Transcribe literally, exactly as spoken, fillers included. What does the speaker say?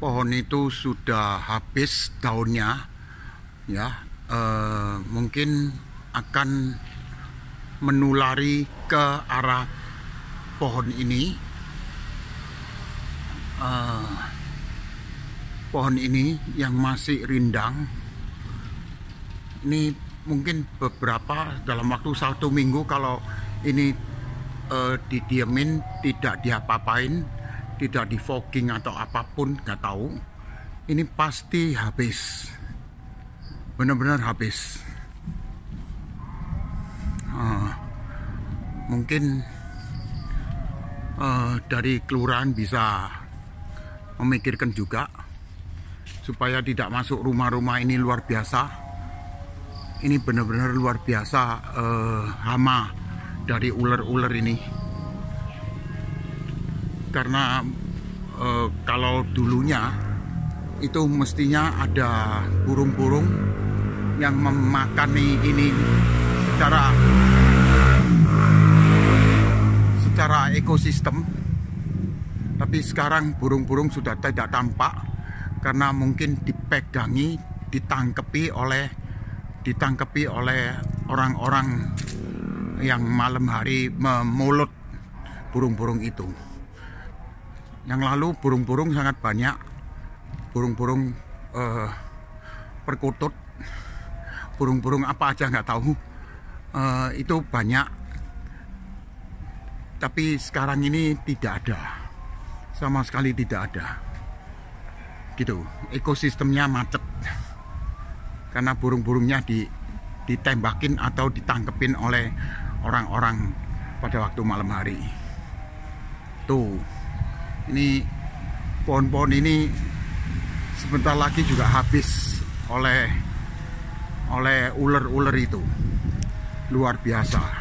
pohon itu sudah habis daunnya, ya, eh, mungkin akan menulari ke arah pohon ini. Eh, pohon ini yang masih rindang, ini mungkin beberapa dalam waktu satu minggu kalau ini eh, didiemin, tidak diapa-apain, tidak di fogging atau apapun, nggak tahu, ini pasti habis, benar-benar habis. Uh, mungkin uh, dari kelurahan bisa memikirkan juga supaya tidak masuk rumah-rumah ini. Luar biasa, ini benar-benar luar biasa uh, hama dari ular-ular ini. Karena e, kalau dulunya itu mestinya ada burung-burung yang memakani ini secara secara ekosistem, tapi sekarang burung-burung sudah tidak tampak karena mungkin dipegangi, ditangkepi oleh ditangkepi oleh orang-orang yang malam hari memulut burung-burung itu. Yang lalu burung-burung sangat banyak, burung-burung uh, perkutut, burung-burung apa aja nggak tahu, uh, itu banyak. Tapi sekarang ini tidak ada, sama sekali tidak ada. Gitu, ekosistemnya macet karena burung-burungnya di, ditembakin atau ditangkepin oleh orang-orang pada waktu malam hari. Tuh. Ini pohon-pohon ini sebentar lagi juga habis oleh oleh ular-ular itu. Luar biasa.